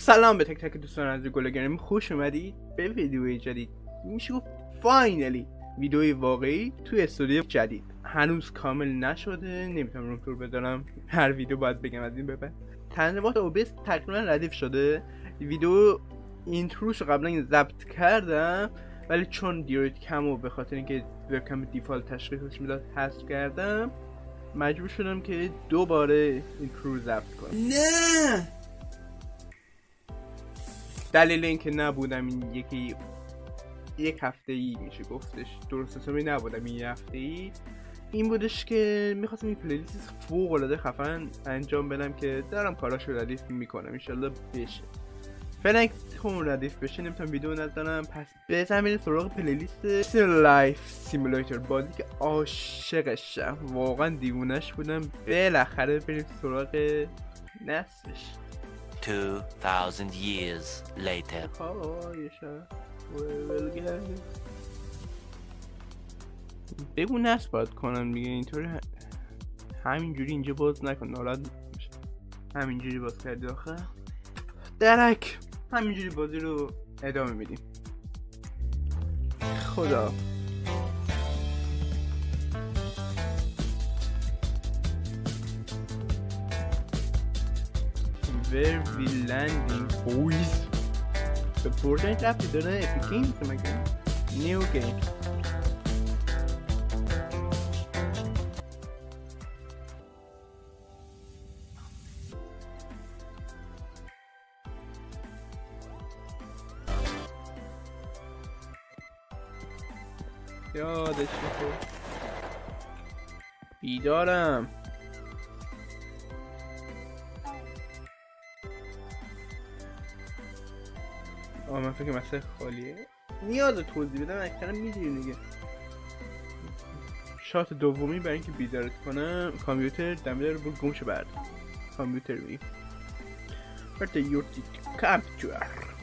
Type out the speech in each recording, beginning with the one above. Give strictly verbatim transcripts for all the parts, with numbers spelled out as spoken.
سلام به تک تک دوستان از گل گرم، خوش اومدید به ویدیوی جدید. میشه گفت فاینالی ویدیوی واقعی توی استودیو جدید. هنوز کامل نشده، نمیتونم روم تور بدارم، هر ویدیو باید بگم از این به بعد. تنظیمات اوبیس تقریبا ردیف شده. ویدیو اینتروش رو قبلا ضبط کردم ولی چون دیوید کم و به خاطر اینکه وبکم دیفالت تشخیصش میداد حذف کردم، مجبور شدم که دوباره اینترو رو ضبط کنم. نه دلیل اینکه نبودم این یکی یک هفته ای میشه گفتش، درست حسابی نبودم این هفته ای، این بودش که میخواستم این پلیلیست فوق العاده خفن انجام بدم که دارم کاراشو ردیف میکنم، انشالله بشه. فعلا تون ردیف بشه نمیتونم ویدیو نذارم، پس بزنم بریم سراغ پلیلیست لایف سیمولاتور، بازی که عاشقشم، واقعا دیوونش بودم. بالاخره بریم سراغ نصفش. two thousand years later. بگو نصب باید کنم دیگه، اینطوری همینجوری اینجا باز نکن، ناراحت میشه. همینجوری باز کردی آخه درک، همینجوری بازی رو ادامه میدیم. خدا Where we landing boys. به فورتنایت ربطی داره؟ اپیک گیمز مگه؟ نیو گیم. یادش میخورد بیدارم. آه من فکر مسئله خالیه، نیاز توضیح بدم، اکثرا میدونی دیگه. شات دومی برای اینکه بیدارت کنم کامپیوتر دمیده رو گم شه. بعد کامپیوتر بگیم برد یورتی کامپیوتر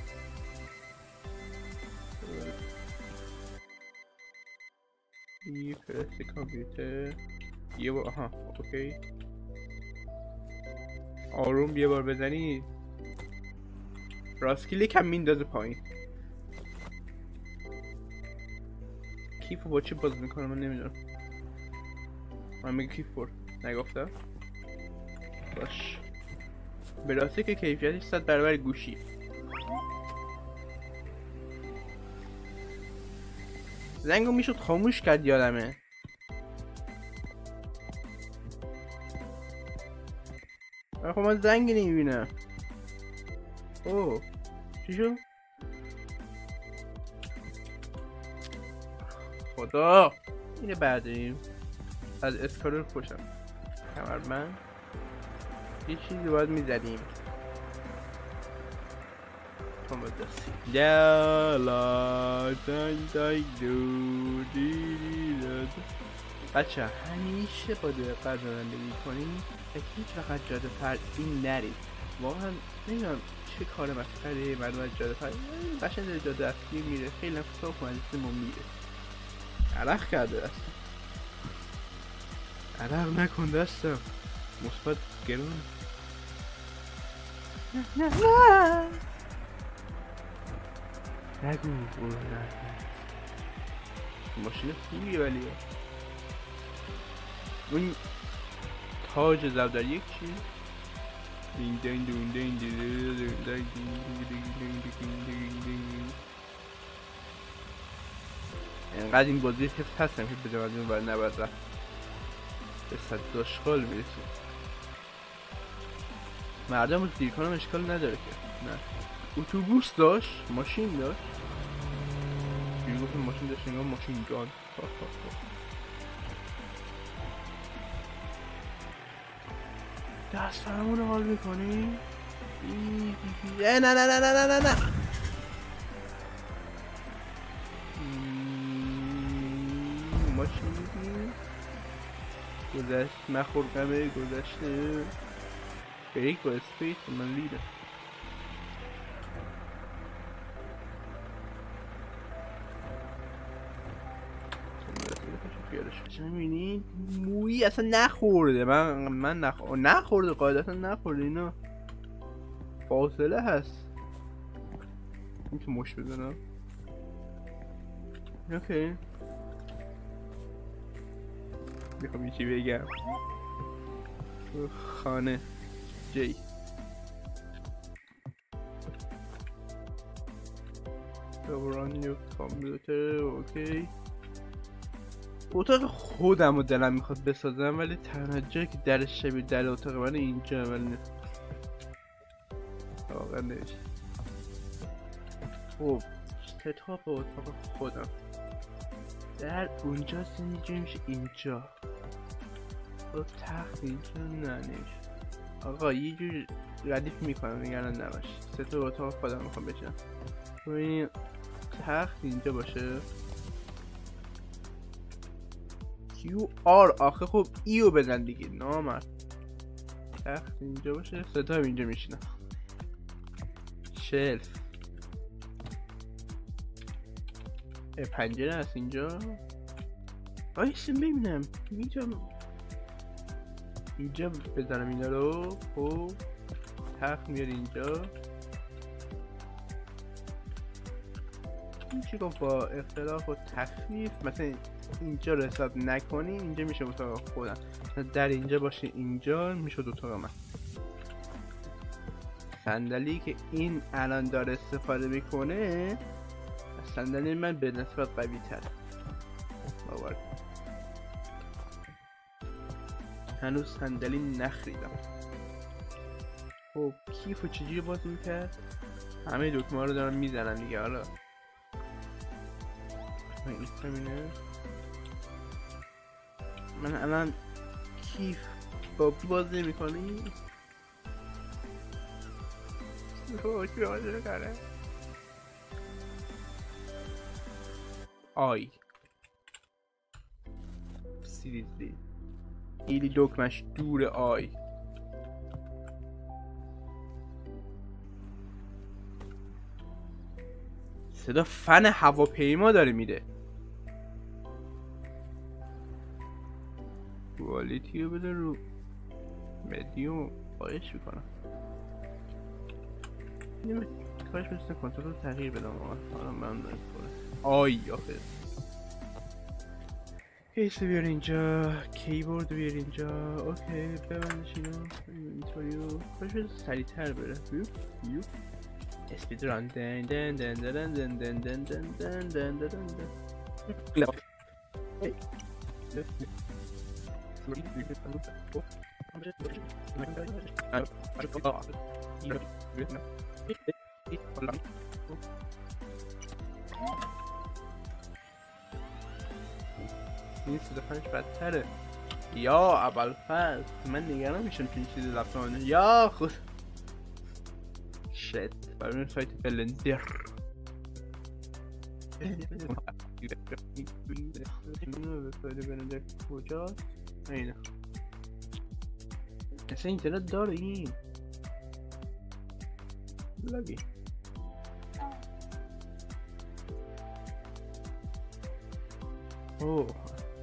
ای فرست کامپیوتر یه بار. آها اوکی، آروم یه بار بزنی راست کلیک هم میندازه پایین. کیف با چی باز میکنه من نمیدونم، من میگه کیف بر نگفتم باش. به راستی که کیفیتش صد برابر گوشی. زنگو میشد خاموش کرد یادمه. خب من زنگی نمیبینم. اوه چی شد؟ خدا اینه برداریم از اسکالر خوشم. کمربند یه چیزی باید میزدیم. تو مدرسی یالا دای دای دو دی دی دو. بچه همیشه با دقت رانندگی کنیم، هیچ وقت جاده فرعی نرید. واقعا نمیدونم چه کار مسخره مردم از جاده فرعی قشنگ جاده اصلی میره، خیلی نفسا و مجلسمون میره. عرق کرده دستم، عرق نکن دستم، مثبت گرون. نه نه نه نگو نه. ماشین خوبیه ولی اون تاج زب در یک چی؟ دین دین دین دین دین دین دین. اینقدر این بازی حفظ هستم که بجام از این باید نباید رفت به صد داشقال میرسیم. مردم رو دیر کنم اشکال نداره که نه. اتوبوس داشت، ماشین داشت، بیرون گفتم ماشین داشت، انگار ماشین گان. دست فرمون رو حال میکنی؟ نه نه نه نه نه نه نه ما چی میگیم؟ گذشت مخور قمه گذشته بریک با اسپیس من لیده. چه میبینی؟ مویی اصلا نخورده، من من نخ... نخورده قاعدتا نخورده، اینا فاصله هست. این که مش بزنم. اوکی میخوام یه چی بگم. خانه جی دوران یه کامپیوتر. اوکی اتاق خودم رو دلم میخواد بسازم ولی تنها جایی که درش شبیه در اتاق من اینجا ولی واقعا نمیشه. خب ستاپ اتاق خودم در اونجاست اینجا میشه اینجا. خب تخت اینجا نه نمیشه. آقا یه جور ردیف میکنم میگن نباشه. ستاپ اتاق خودم میخوام بشم. این تخت اینجا باشه. کیو آر آخه خب ایو بزن دیگه نامرد. تخت اینجا باشه. ستاپ اینجا میشینم. شلف پنجره هست اینجا. آیسیم ببینم میتونم اینجا بزنم اینا رو. خب تخت میاد اینجا. این چی گفت با اختلاف و تخفیف مثلا اینجا رو حساب نکنی اینجا میشه اتاق خودم. در اینجا باشه اینجا میشه اتاق من. صندلی که این الان داره استفاده میکنه صندلی من به نسبت قوی تر باور. هنوز صندلی نخریدم. خب کیفو چجوری باز میکرد؟ همه دکمه رو دارم میزنم دیگه. حالا این همینه. من الان کیف با باز نمیکنی؟ خب چی باز نکنه؟ آی سیریزلی ایلی دکمش دور آی. صدا فن هواپیما داره میده. کوالیتی رو بده رو مدیوم خواهش میکنم. کاش بسته کنترل رو تغییر بدم. حالا من دارم آی آخه کیس بیار اینجا. کیبورد بیار اینجا. اوکی ببندش اینو اینطوری رو کاش بسته سریع تر بره. یو اسپید ران دن دن دن دن دن دن دن دن دن دن دن دن. این سه پنج بدتره. یا ابوالفضل من نگران میشم که این چیزی لپتاپم یا خود شت برای من سایت بلندر سایت بلندر کجاست؟ اینه اصلا اینترنت داره این لگی. اوه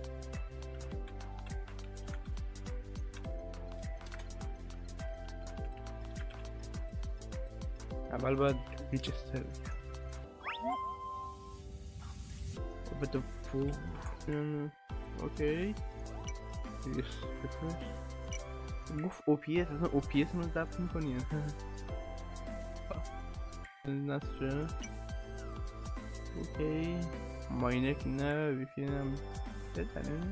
اول باید ریجستر بکنم. بده فو اوکی گفت او پی اس اصلا او پی اس رو ضبط میکنی نصفه. اوکی ماینک نه وی پی هم بزنه.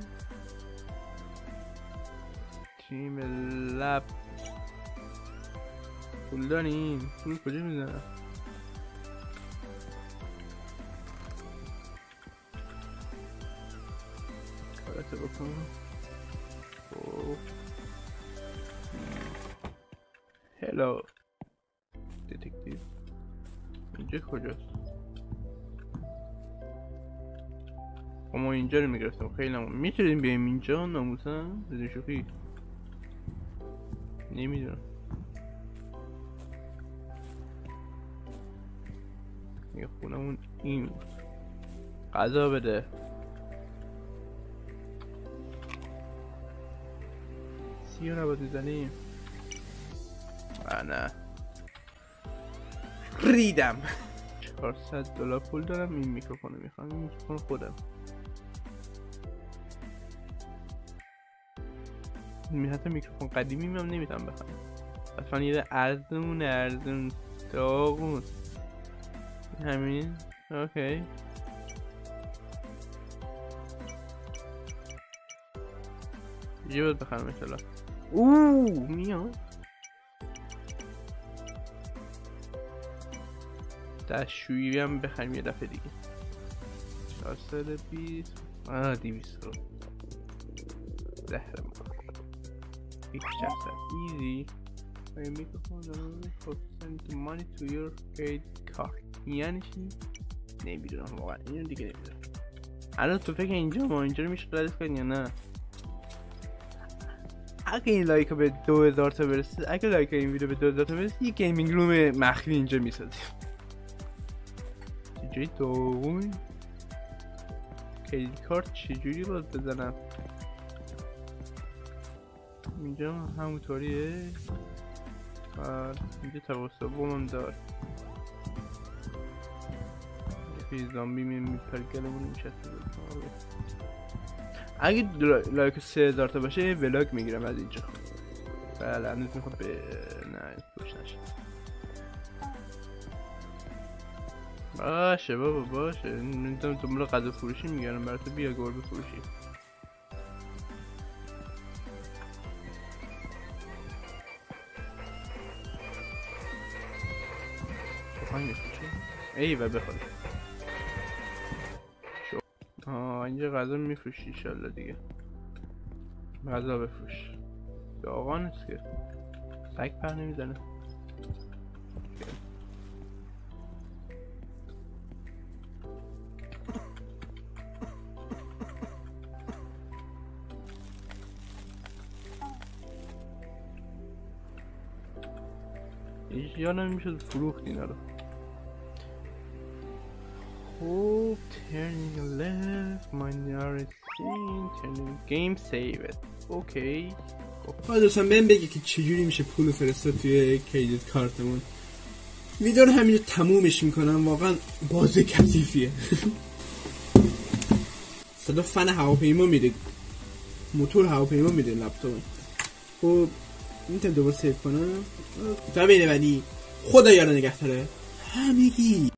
تیم لب پول داریم. پول کجا میزنه؟ کاراتو بکن. اوه هلو دیتکتیو اینجا کجاست؟ ما اینجا رو میگرفتم خیلی نمون. میتونیم بیایم اینجا ناموسن؟ بدون شوخی نمیدونم. یه خونمون این بود. غذا بده. سی رو نباید میزنیم. نه ریدم چهارصد دلار پول دارم. این میکروفون رو میخوام، این میکروفون خودم. حتی میکروفون قدیمی هم نمیتونم بخرم، اصلا یه ارزون ارزون داغون. همین اوکی. یه باید بخرم مثلا. اوه میاد دستشویی هم بخریم یه دفعه دیگه. چهارصد بیست آه دیویست رو زهر ما یک شخصت ایزی. I make a phone call send the money to your credit card. یعنی چی؟ نمیدونم واقعا، اینو دیگه نمیدونم. الان تو فکر اینجا ما اینجا رو میشه ردیف کنی یا نه؟ اگه این لایک به دو هزار تا برسه، اگه لایک این ویدیو به دو هزار تا برسه، یه گیمینگ روم مخفی اینجا میسازیم. چجوری دوون؟ کریدیت کارت چجوری باید بزنم؟ اینجا همونطوریه. اینجا توسط بومم دار یه زامبی میپر گلمون میشه. اگه لایک سه هزار تا باشه ولاگ میگیرم از اینجا. بله هنوز میخواد به نه پوش نشه. باشه بابا باشه. میدونم دنبال غذا فروشی میگردم برای تو، بیا گربه فروشی. ای و بخواد شو. آه اینجا غذا میفروشی ایشالله دیگه. غذا بفروش. آقا نیست که سگ پر نمیزنه. یا نمیشد فروخت اینا رو. Oh, turning left, minority, turning game save it. Okay. آه دوستان بهم بگی که چجوری میشه پول فرستاد توی کریدیت کارتمون. ویدیو رو همینجا تمومش میکنم. واقعا بازی کثیفیه. صدا فن هواپیما میده، موتور هواپیما میده لپتاپ. خب میتونم دوباره سیو کنم. تا ببینه ولی خدا یارو نگهداره همگی.